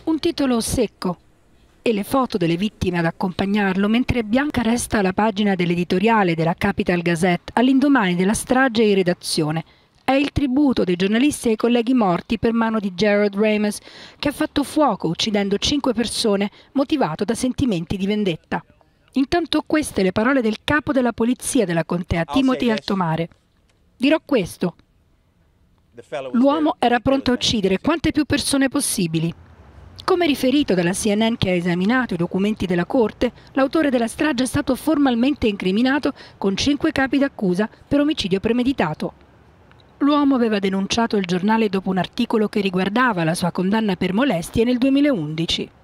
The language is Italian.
Un titolo secco e le foto delle vittime ad accompagnarlo, mentre Bianca resta alla pagina dell'editoriale della Capital Gazette all'indomani della strage in redazione. È il tributo dei giornalisti ai colleghi morti per mano di Gerald Ramos, che ha fatto fuoco uccidendo 5 persone, motivato da sentimenti di vendetta. Intanto queste le parole del capo della polizia della contea, Timothy Altomare. Dirò questo: l'uomo era pronto a uccidere quante più persone possibili. Come riferito dalla CNN, che ha esaminato i documenti della Corte, l'autore della strage è stato formalmente incriminato con 5 capi d'accusa per omicidio premeditato. L'uomo aveva denunciato il giornale dopo un articolo che riguardava la sua condanna per molestie nel 2011.